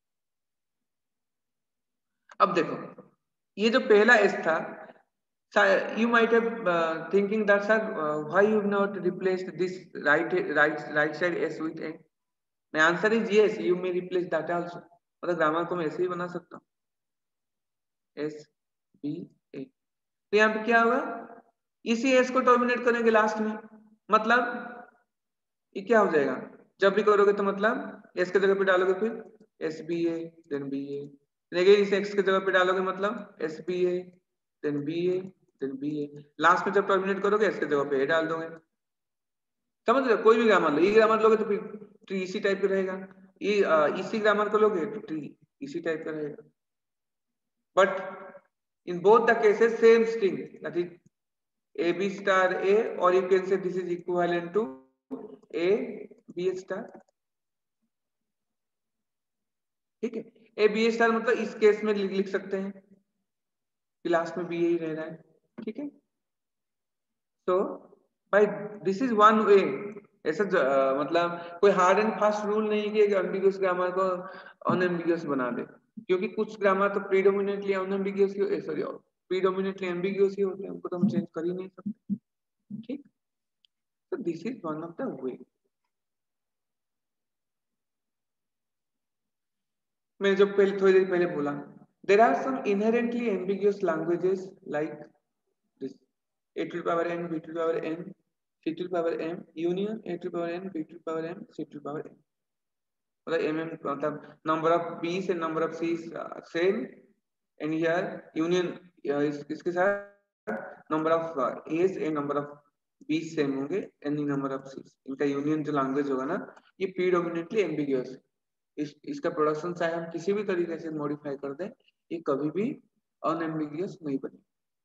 अब देखो ये जो पहला एस था, you might have uh, thinking that sir uh, why you have not replaced this right right right side s with a। my answer is yes, you may replace that also, मतलब grammar को मैं ऐसे ही बना सकता हूँ S B ए। तो यहाँ पे क्या होगा, इसी एस को टर्मिनेट करेंगे लास्ट में, मतलब ये क्या हो जाएगा, जब भी करोगे तो मतलब एस के जगह पे डालोगे फिर S B a then B a, लेकिन इस एक्स के जगह पे डालोगे मतलब S B a then B a then B a, last में जब टर्मिनेट करोगे इसके जगह पे ए डाल दोगे। समझ रहे हो, कोई भी ग्रामर लो, ये ग्रामर लोगे तो फिर ट्री इसी टाइप का रहेगा, ये आ, इसी ग्रामर को लोगे तो ट्री इसी टाइप का रहेगा, but in both the cases same string, that is a b star a, और you can say this is equivalent to a b star, ठीक है। ए बी स्टार मतलब इस केस में लिख सकते हैं कि लास्ट में बी ही रह रहा है, ठीक है। तो भाई दिस इज वन वे, ऐसा uh, मतलब कोई हार्ड एंड फास्ट रूल नहीं कि एम्बिगुअस ग्रामर को अनएम्बिगुअस बना दे, क्योंकि कुछ ग्रामर तो प्रीडोमिनेटली अनएम्बिगुअस ही सॉरी प्रीडोमिनेटली एम्बिगुअस ही होते हैं, उनको तो हम चेंज कर ही नहीं सकते, ठीक। तो this is one of the way. मैंने जब पहले थोड़ी देर पहले बोला, there are some inherently ambiguous languages like this a to the power n b to the power n c to the power m union a to the power n b to the power m c to the power n, मतलब m मतलब number of b's and number of c's uh, same, and here union इस, इसके साथ number of a's and number of b's same होंगे, any number of c's, इनका union जो language होगा ना, ये प्रीडोमिनेटली एम्बिगुअस है। इस, इसका प्रोडक्शन चाहे हम किसी भी तरीके से मॉडिफाई कर दें, ये कभी भी अनएम्बिगुअस नहीं बने।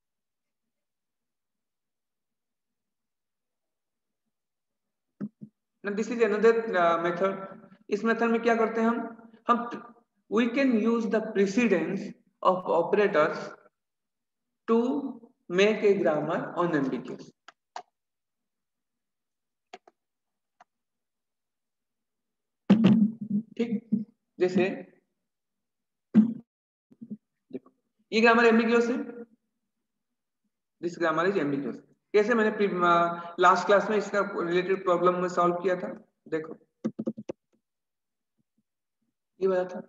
This is another method. इस मेथड में क्या करते हैं हम हम we can use the precedence of operators to make a grammar unambiguous. ठीक, जैसे देखो ये ग्रामर एम्बिगुअस है, दिस ग्रामर इज एम्बिगुअस। कैसे? मैंने लास्ट क्लास में इसका रिलेटेड प्रॉब्लम में सॉल्व किया था, देखो ये वाला था,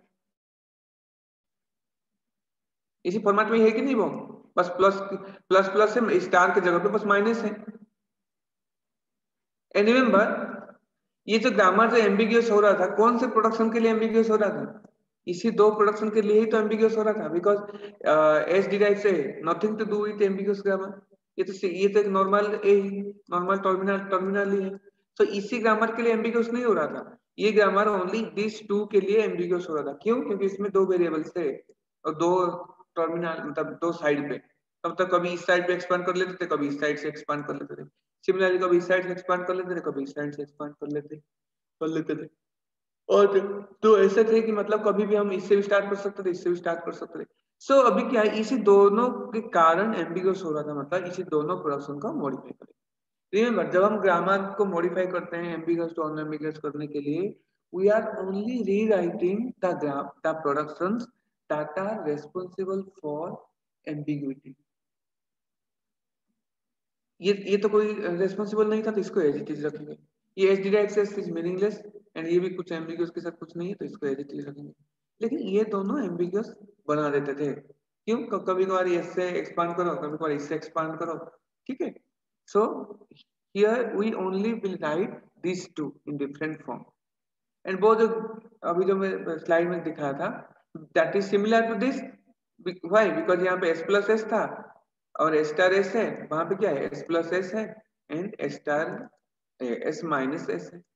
इसी फॉर्मेट में है कि नहीं वो, बस प्लस प्लस प्लस है, स्टार की जगह पे बस माइनस है। एंड रिमेंबर ये जो ग्रामर जो एम्बिगुअस हो रहा था, कौन से प्रोडक्शन के लिए एम्बिगुअस हो रहा था? इसी दो प्रोडक्शन के लिए ही तो एम्बिगुअस हो रहा था, बिकॉज एस डिराइव से nothing to do with ambiguous grammar. ये तो ये तो एक normal a normal terminal terminal ही है, तो इसी ग्रामर के लिए एम्बिगुअस नहीं हो रहा था। ये ग्रामर ओनली दिस टू के लिए एम्बिगुअस हो रहा था। क्यों? क्योंकि इसमें दो वेरिएबल्स थे और दो टर्मिनल मतलब दो साइड पे, तब तक कभी इस साइड पे एक्सपांड कर लेते थे, कभी इस साइड से एक्सपांड कर लेते थे। सिमिलरली कभी इस साइड से एक्सपांड कर लेते थे, कभी इस साइड से एक्सपांड कर लेते कर लेते थे। और तो ऐसे थे कि मतलब कभी भी हम इससे भी स्टार्ट कर सकते थे, इससे भी स्टार्ट कर सकते थे। सो so, अभी क्या है, इसी दोनों के कारण एम्बिगुअस हो रहा था, मतलब इसी दोनों प्रोडक्शन का मॉडिफाई करें। रिमेंबर जब हम ग्रामर को मॉडिफाई करते हैं एम्बिगुअस टू अनएम्बिगुअस करने के लिए, we are only rewriting the gram the productions that are responsible for ambiguity. ये ये तो कोई रेस्पॉन्सिबल नहीं था, तो इसको एज इट इज रखेंगे। ये एच डिराइव से इज मीनिंगलेस एंड ये भी कुछ एम्बिगुअस के साथ कुछ नहीं है, तो इसको एज इट इज रखेंगे। लेकिन ये दोनों एम्बिगुअस बना देते थे। क्यों? कभी कभार इससे एक्सपांड करो, कभी कभार इससे एक्सपांड करो, ठीक है। So here we only will write this two in different form. And वो जो अभी जो मैं स्लाइड में दिखाया था, that is similar to this. Why? Because यहाँ पे एस प्लस एस था और एस स्टार एस है, वहां पे क्या है, एस प्लस एस है and S star S minus S है।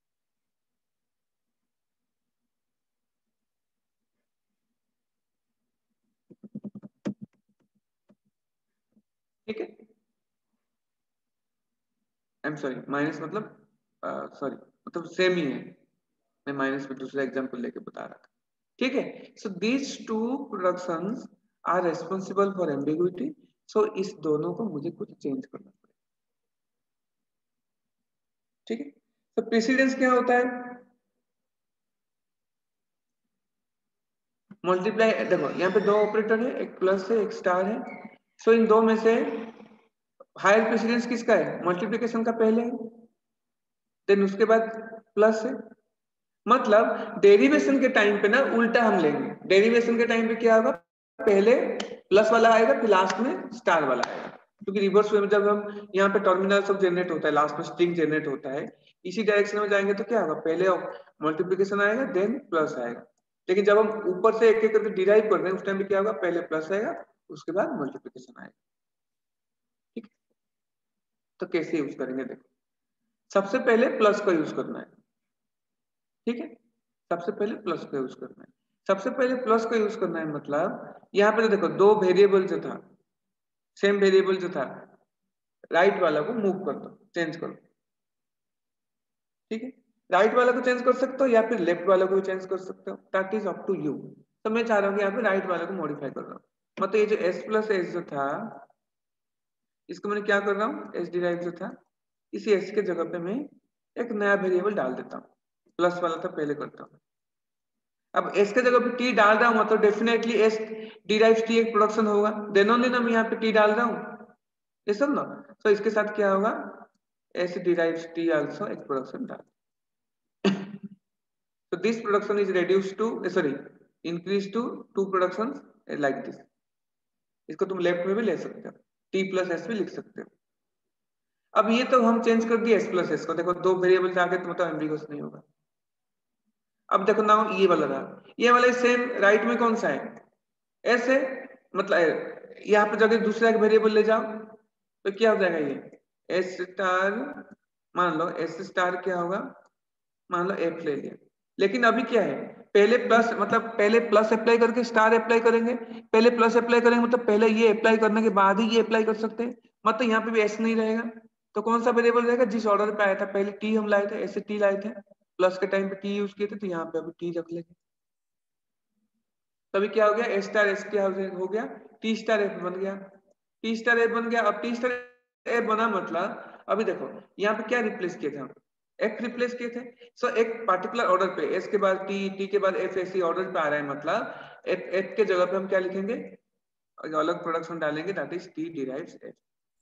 ठीक है, आई एम सॉरी, माइनस मतलब सॉरी मतलब सेम ही है, मैं माइनस में दूसरा एग्जांपल लेके बता रहा था। ठीक है, so these two productions are responsible for ambiguity. So इस दोनों को मुझे कुछ चेंज करना पड़ेगा। ठीक है, तो प्रेसिडेंस क्या होता है? मल्टीप्लाई, देखो यहाँ पे दो ऑपरेटर है, एक प्लस है एक स्टार है। सो इन दो में से हायर प्रेसिडेंस किसका है? मल्टीप्लिकेशन का पहले है, देन उसके बाद प्लस है। मतलब डेरिवेशन के टाइम पे ना उल्टा हम लेंगे। डेरिवेशन के टाइम पे क्या होगा, पहले प्लस वाला आएगा फिर लास्ट में स्टार वाला आएगा। क्योंकि रिवर्स वे में जब हम यहाँ पे टर्मिनल सब जनरेट होता है, लास्ट में स्ट्रिंग जनरेट होता है, इसी डायरेक्शन में जाएंगे तो क्या होगा, पहले मल्टीप्लिकेशन आएगा देन प्लस आएगा। लेकिन जब हम ऊपर से एक एक करके डिराइव कर रहे हैं, उस टाइम पे क्या होगा, पहले प्लस आएगा उसके बाद मल्टीप्लिकेशन आएगा। ठीक है, तो कैसे यूज करेंगे? देखो सबसे पहले प्लस का यूज करना है। ठीक है, सबसे पहले प्लस का यूज करना है। सबसे पहले प्लस का यूज करना है मतलब यहाँ पे तो देखो दो वेरिएबल जो था, सेम वेरिएबल जो था, राइट वाला को मूव कर दो, चेंज कर दो। ठीक है, राइट वाला को चेंज कर सकते हो या फिर लेफ्ट वाला को चेंज कर सकते हो, that is up to you. तो मैं चाह रहा हूँ कि यहाँ पे राइट वाले को मॉडिफाई कर रहा हूँ। मतलब ये जो एस प्लस एस जो था, इसको मैंने क्या कर रहा हूँ, एस डिराइव जो था, इसी एस के जगह पे मैं एक नया वेरिएबल डाल देता हूँ। प्लस वाला था पहले करता हूँ, अब एस के जगह पे टी डाल रहा हूँ, मतलब डेफिनेटली एस डिराइव टी एक प्रोडक्शन होगा, देन ओनली ना मैं यहाँ पे टी डाल रहा हूँ, ये सब ना। तो इसके साथ क्या होगा, एस डिराइव टी आल्सो एक प्रोडक्शन डाल। So this production is reduced to uh, sorry increased to two productions uh, like this. इसको तुम लेफ्ट में भी ले सकते हो, t प्लस एस भी लिख सकते हो। अब ये तो हम चेंज कर दिए एस प्लस एस को, देखो दो वेरिएबल आगे तो मतलब एम्बिगुअस नहीं होगा। अब देखो ना ये वाला रहा, ये वाला सेम राइट में कौन सा है, एस है, मतलब यहाँ पे जगह दूसरा एक वेरिएबल ले जाओ तो क्या हो जाएगा, ये एस स्टार, मान लो एस स्टार क्या होगा, मान लो एफ ले लिया, लेकिन अभी क्या है, पहले प्लस मतलब पहले प्लस अप्लाई करके स्टार अप्लाई करेंगे, पहले प्लस अप्लाई करेंगे मतलब पहले ये अप्लाई करने के बाद ही ये अप्लाई कर सकते हैं, मतलब यहाँ पे भी एस नहीं रहेगा, तो कौन सा वेरिएबल रहेगा, जिस ऑर्डर पे आया था, पहले टी हम लाए थे, ऐसे टी लाए थे, प्लस के टाइम पे टी यूज किए थे, तो यहाँ पे अभी टी रख लेंगे, तभी क्या हो गया, एस स्टार एस क्या हो गया, टी स्टार एफ बन गया, टी स्टार एफ बन गया। अब टी स्टार एफ बना मतलब अभी देखो यहाँ पे क्या रिप्लेस किए थे हम, एफ रिप्लेस किए थे, सो so, एक पार्टिकुलर ऑर्डर पे एस के बाद टी, टी के बाद एफ, ऐसी ऑर्डर पे आ रहा है, मतलब एफ, एफ के जगह पे हम क्या लिखेंगे, अलग प्रोडक्शन डालेंगे, that is T derives F,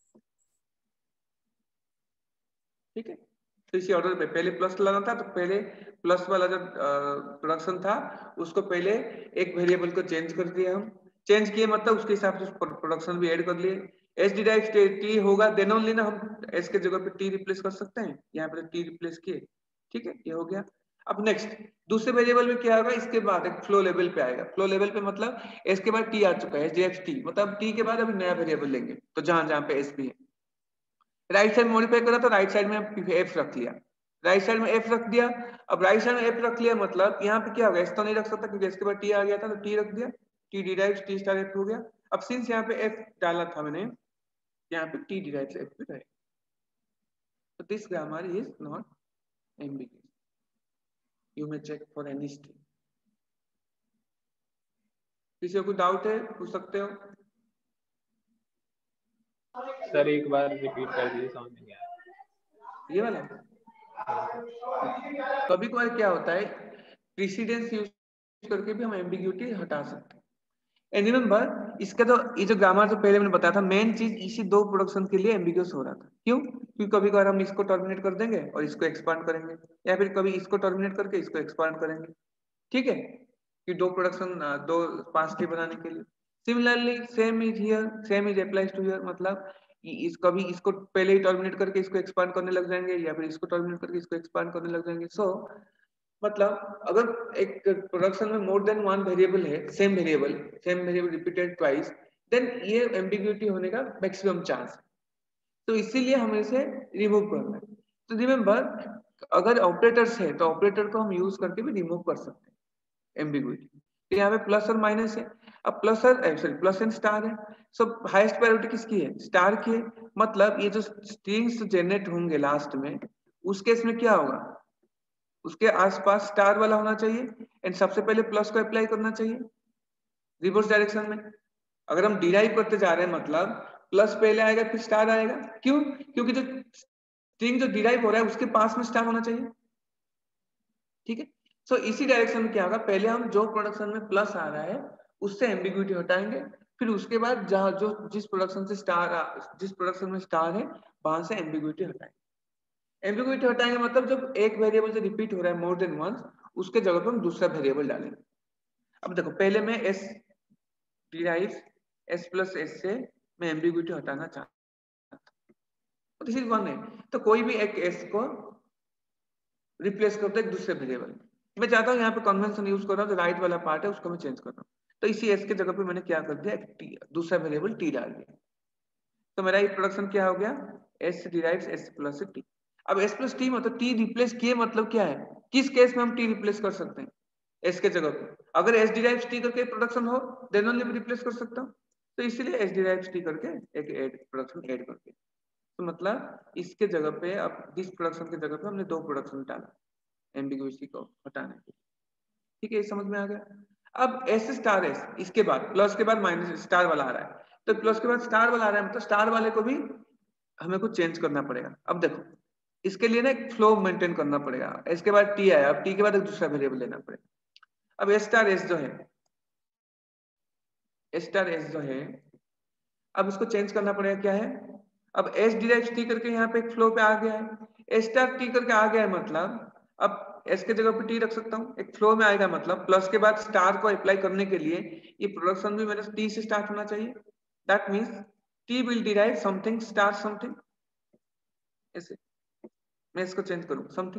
ठीक है। तो इसी ऑर्डर पे पहले प्लस लगाना था, तो पहले प्लस वाला जो प्रोडक्शन था उसको पहले एक वेरिएबल को चेंज कर दिया हम, चेंज किए मतलब उसके हिसाब से प्रोडक्शन भी ऐड कर लिए, एस डिराइव्स टी होगा देन ओनली ना हम एस के जगह पे टी रिप्लेस कर सकते हैं, यहाँ पे टी रिप्लेस किए, ठीक है, ये हो गया। अब नेक्स्ट दूसरे वेरिएबल में क्या होगा, इसके बाद एक फ्लो लेवल पे आएगा, फ्लो लेवल पे मतलब एस के बाद टी आ चुका है, एस डिराइव्स टी, मतलब टी के बाद अभी नया वेरिएबल लेंगे, तो जहां जहां पे एस भी है, राइट साइड मॉडिफाई करा तो राइट साइड में एफ रख लिया, राइट साइड में एफ रख दिया। अब राइट साइड में एफ रख लिया मतलब यहाँ पे क्या होगा, एस तो नहीं रख सकता क्योंकि इसके बाद टी आ गया था, तो टी रख दिया, T derives T star F हो गया। अब सिंस यहाँ पे एफ डाला था मैंने, यहाँ पे टी डिराइव्स एफ भी रहेगा, तो this grammar is not ambiguous, you may check for any string. किसी को कोई डाउट है पूछ सकते हो। सर एक बार रिपीट कर दीजिए, समझ नहीं आया ये वाला कभी कभार क्या होता है, प्रीसीडेंस यूज करके भी हम एम्बिग्यूटी हटा सकते हैं। एंड रिमेंबर इसका तो ये जो ग्रामर जो पहले मैंने बताया था, मेन चीज इसी दो प्रोडक्शन के लिए एम्बिग्यूस हो रहा था, क्यों, क्योंकि कभी कभार हम इसको टर्मिनेट कर देंगे और इसको एक्सपांड करेंगे, या फिर कभी इसको टर्मिनेट करके इसको एक्सपांड करेंगे, ठीक है, कि दो प्रोडक्शन दो पांच टी बनाने के लिए। Similarly same is here, same is applies to here, मतलब इस कभी इसको पहले ही टर्मिनेट करके इसको एक्सपांड करने लग जाएंगे, या फिर इसको टर्मिनेट करके इसको एक्सपांड करने लग जाएंगे। सो so, मतलब अगर एक प्रोडक्शन में मोर देन वन वेरिएबल है, same variable same variable repeated twice, then ये एम्बिग्यूटी होने का मैक्सिमम चांस है, तो इसीलिए हमें इसे रिमूव करना है। तो रिमेंबर अगर ऑपरेटर्स है तो ऑपरेटर को हम यूज करके भी रिमूव कर सकते हैं एम्बिग्यूटी। तो यहाँ पे प्लस और माइनस है, अब प्लस और सॉरी प्लस एंड स्टार है, सो हाईएस्ट प्रायोरिटी किसकी है, स्टार की है, मतलब ये जो स्ट्रिंग्स जनरेट होंगे लास्ट में, उस केस में क्या होगा, उसके आसपास स्टार वाला होना चाहिए, एंड सबसे पहले प्लस को अप्लाई करना चाहिए रिवर्स डायरेक्शन में। अगर हम डिराइव करते जा रहे हैं मतलब प्लस पहले आएगा फिर स्टार आएगा, क्यों, क्योंकि जो स्ट्रिंग जो डिराइव हो रहा है उसके पास में स्टार होना चाहिए, ठीक है। सो so, इसी डायरेक्शन में क्या होगा, पहले हम जो प्रोडक्शन में प्लस आ रहा है उससे एम्बिग्यूटी हटाएंगे, फिर उसके बाद जहां जो जिस प्रोडक्शन से स्टार जिस प्रोडक्शन में स्टार है वहां से एम्बिग्यूटी हटाएंगे। एम्बिग्यूटी हटाएंगे मतलब जब एक वेरिएबल से रिपीट हो रहा है मोर देन वंस, उसके जगह पर हम दूसरा वेरिएबल डालेंगे। अब देखो पहले मैं S derive S plus S से मैं एम्बिग्यूटी हटाना चाहता हूं, दिस इज वन है, तो कोई भी एक एस को रिप्लेस करते हैं दूसरे वेरिएबल। मैं चाहता हूँ यहाँ पे कन्वेंशन यूज कर रहा हूँ, जो राइट वाला पार्ट है उसको मैं चेंज कर रहा हूँ, तो इसी एस के जगह पे मैंने क्या कर दिया, टी, दूसरा वेरिएबल टी डाल दिया, तो मेरा ये प्रोडक्शन क्या हो गया, S derives S plus T. अब एस प्लस टी मतलब टी रिप्लेस किए मतलब क्या है, किस केस में हम टी रिप्लेस कर सकते हैं एस के जगह पे, अगर एस डिराइव्स टी करके प्रोडक्शन हो देन ओनली रिप्लेस कर सकता हूँ, तो इसलिए एस डिराइव्स टी करके एक एड प्रोडक्शन ऐड करके, तो मतलब इसके जगह पे अब दिस प्रोडक्शन के जगह पे हमने दो प्रोडक्शन डाला एम्बिग्यूटी को हटाने के, ठीक है, समझ में आ गया। अब एस स्टार एस, इसके बाद प्लस के बाद माइनस स्टार वाला आ रहा है, तो प्लस के बाद स्टार वाला आ रहा है मतलब स्टार वाले को भी हमें कुछ चेंज करना पड़ेगा। अब देखो इसके लिए ना एक फ्लो मेंटेन करना पड़ेगा, इसके बाद टी आया, अब टी के बाद एक दूसरा वेरिएबल लेना पड़ेगा। अब एस स्टार एस जो है एस स्टार एस जो है अब इसको चेंज करना पड़ेगा, क्या है, अब एस डिराइव टी करके यहाँ पे एक फ्लो पे आ गया है, एस स्टार टी करके आ गया है, मतलब अब एस के जगह पे टी रख सकता हूँ, एक फ्लो में आएगा, मतलब प्लस के बाद स्टार को अप्लाई करने के लिए ये प्रोडक्शन भी मेरे टी से स्टार्ट होना चाहिए, that means T will derive something star something, ऐसे मैं इसको चेंज करूँ समथिंग,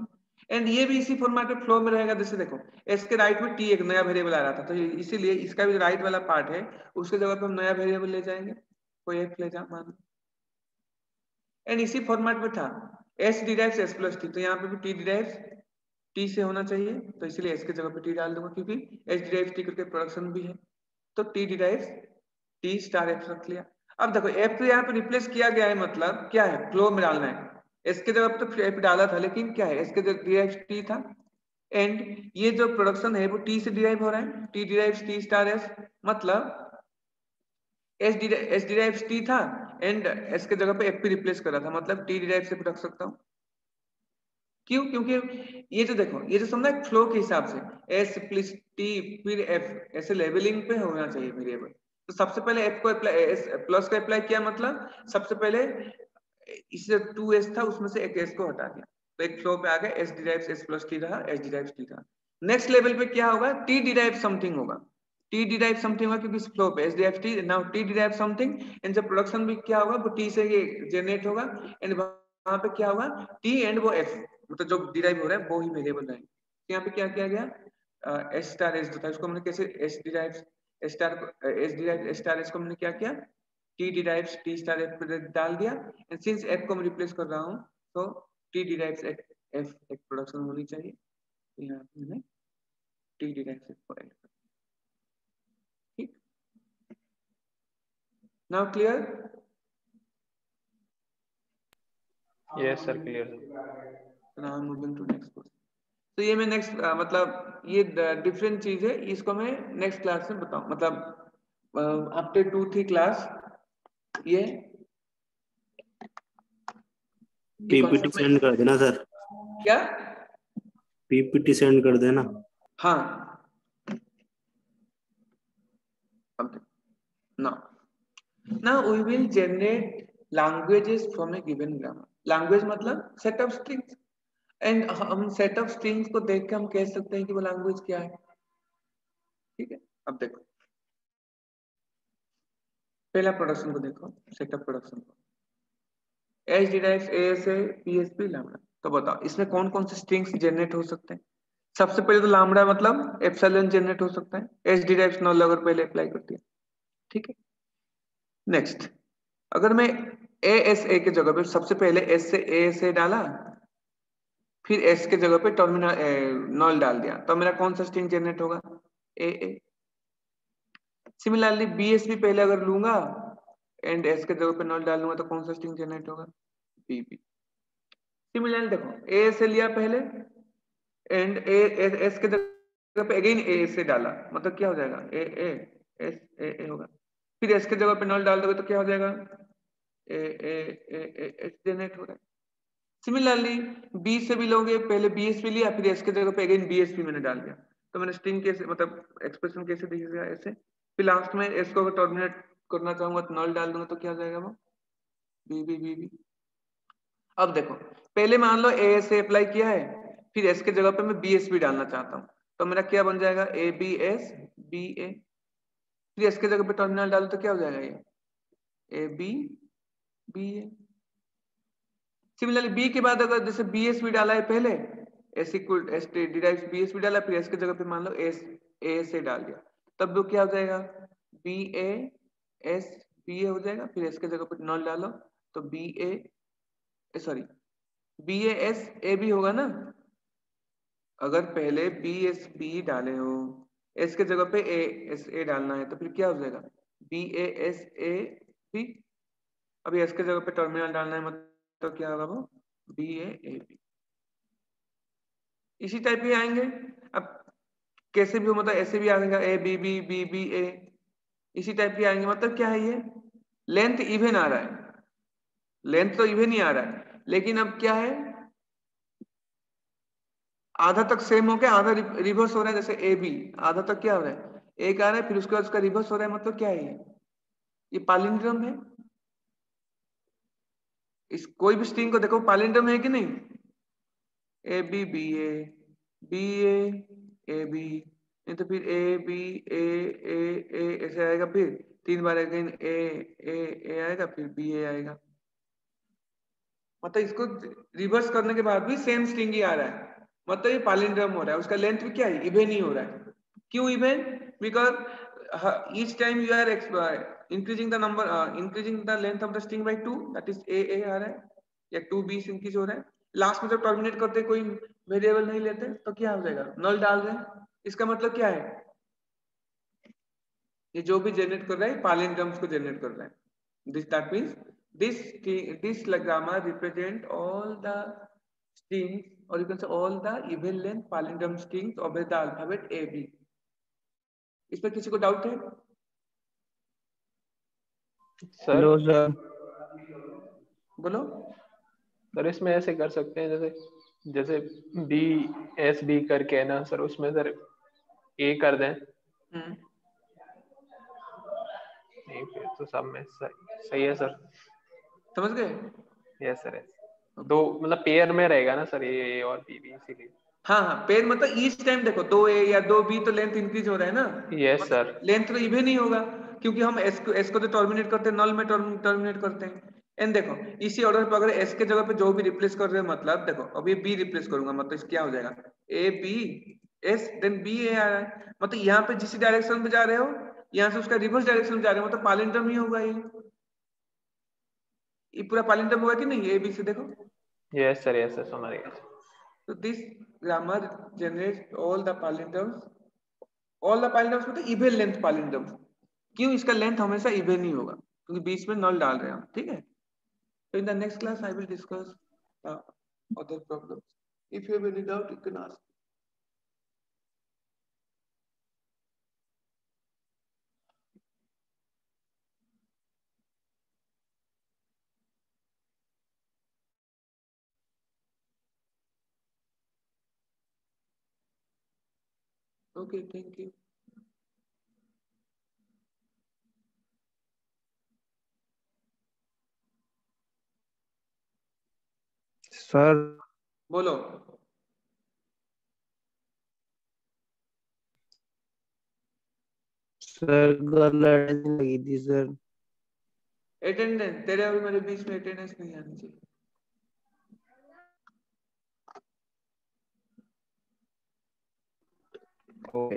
एंड ये भी इसी फॉर्मेट में फ्लो में रहेगा। जैसे देखो एस के राइट में टी एक नया वेरिएबल आ रहा था, तो इसीलिए इसका भी राइट वाला पार्ट है, उसके जगह पे हम नया वेरिएबल ले जाएंगे, कोई एक ले जा मान। एंड इसी फॉर्मेट में था S derives S plus T, तो यहाँ पे भी टी डिराइव्स टी से होना चाहिए, तो इसलिए एस के जगह पे टी डाल दूंगा, क्योंकि एस डिराइव्स टी करके प्रोडक्शन भी है, तो T derives T star F रख लिया। अब देखो एफ तो यहाँ पे रिप्लेस किया गया है, मतलब क्या है, फ्लो में डालना है। एस के जगह पे तो एफ डाला था, लेकिन क्या है, एस के जगह डिराइव्स टी था, एंड ये जो प्रोडक्शन है वो टी से डिराइव हो रहा है, T derives T star S, मतलब एस एस डिराइव्स टी था एंड एस के जगह पे एफ पी रिप्लेस कर रहा था, मतलब टी डिराइव से रख सकता हूँ। क्यों? क्योंकि ये जो देखो ये जो समझा फ्लो के हिसाब से एस प्लस टी फिर एफ ऐसे लेवलिंग पे होना चाहिए वेरिएबल। तो सबसे पहले एफ को अप्लाई एस प्लस को अप्लाई किया, मतलब सबसे पहले इससे टू एस था उसमें से एक एस को हटा दिया, तो एक फ्लो पे आ गया S derives S plus T रहा, एस डिराइव्स टी रहा। नेक्स्ट लेवल पे क्या होगा, टी डिराइव समथिंग होगा, टी डिराइव समथिंग होगा क्योंकि इस फ्लो पे S derive T, now T derive something, and जब प्रोडक्शन भी क्या होगा वो टी से ये जनरेट होगा, एंड वहां पे क्या होगा टी एंड वो एफ, मतलब जो डिराइव हो रहा है वो ही वेरिएबल रहेंगे। यहाँ पे क्या किया गया, एस स्टार एस जो था उसको हमने कैसे S derive S star S derive S star S को हमने क्या किया, T derives T star F पे डाल दिया, एंड सिंस एफ को मैं रिप्लेस कर रहा हूँ तो टी डिराइव्स एफ एक प्रोडक्शन होनी चाहिए, तो यहाँ पे मैंने टी डिराइव्स एफ को ऐड कर दिया। ठीक, now clear? Yes sir clear. Now moving to next question. तो ये मैं नेक्स्ट मतलब ये डिफरेंट चीज है, इसको मैं नेक्स्ट क्लास में बताऊं, मतलब आफ्टर टू थ्री क्लास ये पीपीटी सेंड कर देना सर। क्या? पीपीटी सेंड कर देना। हाँ, now now we will generate languages from a given grammar. language मतलब set of strings, एंड हम सेट ऑफ स्ट्रिंग्स को देख के हम कह सकते हैं कि वो लैंग्वेज क्या है। ठीक है, अब देखो पहला प्रोडक्शन को देखो, सेट ऑफ प्रोडक्शन को H derives A S A P S P lambda, तो बताओ इसमें कौन कौन से स्ट्रिंग्स जनरेट हो सकते हैं। सबसे पहले तो लैम्बडा मतलब एप्सिलॉन जनरेट हो सकता है, एच डिराइव्स नल अगर पहले अप्लाई करती है। ठीक है, नेक्स्ट अगर मैं ए एस ए के जगह पे सबसे पहले एस से ए एस ए डाला, फिर एस के जगह पे टर्मिनल नल डाल दिया, तो मेरा कौन सा स्ट्रिंग जनरेट होगा, A A. Similarly B S भी पहले अगर लूंगा एंड एस के जगह पे नल डालूंगा तो कौन सा स्ट्रिंग जनरेट होगा, बी बी। सिमिलरली देखो ए से लिया पहले एंड ए एस के जगह पे अगेन ए से डाला, मतलब क्या हो जाएगा ए ए एस ए ए होगा, फिर एस के जगह पे नल डाल दोगे तो क्या हो जाएगा ए ए ए एस जनरेट हो रहा है। सिमिलरली बी से भी लोगे, पहले बी एस पी लिया फिर एस के जगह पे अगेन बी एस पी मैंने डाल दिया, तो मैंने स्ट्रिंग कैसे मतलब एक्सप्रेशन कैसे दिखेगा ऐसे, फिर लास्ट में एस को टर्मिनेट करना चाहूंगा तो नल डाल दूंगा तो क्या हो जाएगा वो बी बी बी बी। अब देखो पहले मान लो ए एस ए अप्लाई किया है, फिर एस के जगह पे मैं बी एस बी डालना चाहता हूँ, तो मेरा क्या बन जाएगा A B S B A, फिर एस के जगह पे टर्मिनल डालू तो क्या हो जाएगा ये ए B B A. Similarly B के बाद अगर जैसे बी एस बी डाला है पहले, S equal S derives B S B डाला, फिर एस के जगह पे मान लो एस ए एस ए डाल दिया, तब वो क्या हो जाएगा B A S B A हो जाएगा, फिर एस के जगह पे नल डालो तो B A sorry B A S A B होगा ना। अगर पहले बी एस बी डाले हो, एस के जगह पे ए एस ए डालना है, तो फिर क्या हो जाएगा B A S A B. अभी एस के जगह पे टर्मिनल डालना है, मतलब तो क्या होगा वो बी ए ए बी। इसी टाइप के आएंगे, अब कैसे भी हो मतलब ऐसे भी आएगा A B B B B A, इसी टाइप के आएंगे। मतलब क्या है ये लेंथ इवन आ रहा है, लेंथ तो इवन ही आ रहा है, लेकिन अब क्या है आधा तक सेम हो गया, आधा रिवर्स हो रहा है, जैसे ए बी आधा तक क्या हो रहा है एक आ रहा है, फिर उसके बाद उसका रिवर्स हो रहा है, मतलब क्या है ये ये पालिंड्रम है। इस कोई भी स्ट्रिंग को देखो पालिंड्रम है कि नहीं, A B B A B A A B, नहीं तो फिर ए बी ए ए ए ऐसे आएगा, फिर तीन बार अगेन ए ए ए आएगा, फिर बी ए आएगा। मतलब इसको रिवर्स करने के बाद भी सेम स्ट्रिंग ही आ रहा है, मतलब ये पैलिंड्रोम हो रहा है, उसका लेंथ भी क्या है, इवन ही हो रहा है। क्यों even? Because each time you are increasing the number increasing the length of the string by two, that is A A आ रहा है, या टू बी इंक्रीज हो रहा है। लास्ट में जब टर्मिनेट करते कोई वेरिएबल नहीं लेते तो क्या हो जाएगा, नल डाल रहे हैं। इसका मतलब क्या है, ये जो भी जनरेट कर रहा है पैलिंड्रोम्स को जनरेट कर रहा है। This that means this this grammar represent all the strings, or you can say all the even length palindrome strings of the alphabet A B। इसमें किसी को डाउट है? Sir no sir. बोलो सर इसमें ऐसे कर सकते हैं जैसे जैसे बी एस बी करके है ना सर, उसमें सर ए कर दें। हम्म नहीं फिर तो सब में सही सही है सर। समझ गए? Yes sir. दो मतलब पेयर में रहेगा ना सर, ये ए और बी भी, इसीलिए। हाँ हाँ पेयर मतलब ईच टाइम देखो दो ए या दो बी तो लेंथ इंक्रीज हो रहा है ना। Yes sir. लेंथ तो इवन ही होगा क्योंकि हम एस को एस को तो टर्मिनेट करते हैं, नल में टर्मिनेट करते हैं। एंड देखो इसी ऑर्डर पर अगर एस के जगह पे जो भी रिप्लेस कर रहे हैं, मतलब देखो अभी बी रिप्लेस करूंगा, मतलब क्या हो जाएगा, A B S then B A आ रहा है। मतलब यहाँ पे जिस डायरेक्शन में जा रहे हो यहाँ से उसका रिवर्स डायरेक्शन में जा रहे हो, मतलब पैलिंड्रोम ही होगा। ये ये पूरा पैलिंड्रोम होगा कि नहीं, ए बी से देखो। यस सर यस सर समझ गया। So this grammar generates all the palindromes, all the palindromes मतलब even length palindromes। क्यों? इसका लेंथ हमेशा इवन ही होगा क्योंकि बीच में नल डाल रहे हैं हम, ठीक है। So in the next class I will discuss the other problems. If you have any doubt you can ask. Okay, thank you. Sir बोलो। सर गलत लगी थी सर। अटेंडेंस तेरे और मेरे बीच में अटेंडेंस नहीं आनी चाहिए। ओके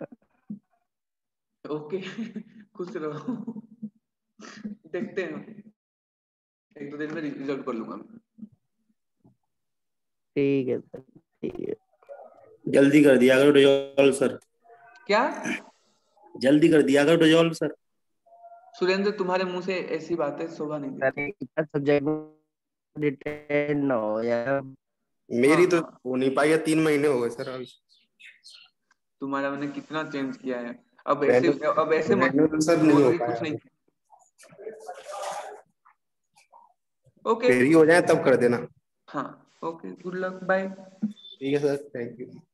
ओके खुश रहो देखते हैं एक दो दिन में रिजल्ट कर लूंगा। ठीक है सर ठीक है। जल्दी कर दिया करो रिजॉल्व सर। क्या? जल्दी कर दिया करो रिजॉल्व सर। सुरेंद्र तुम्हारे मुंह से ऐसी बातें शोभा नहीं देती। सब्जेक्ट रिटेन ना हो यार। मेरी तो हाँ, हो नहीं पाई है, तीन महीने हो गए सर। तुम्हारा मैंने कितना चेंज किया है। अब ऐसे अब ऐसे मत सर नहीं हो कि पाया। कुछ नहीं। ओके फिर ही हो जाए तब कर देना। हाँ ओके गुड लक बाय। ठीक है सर थैंक यू।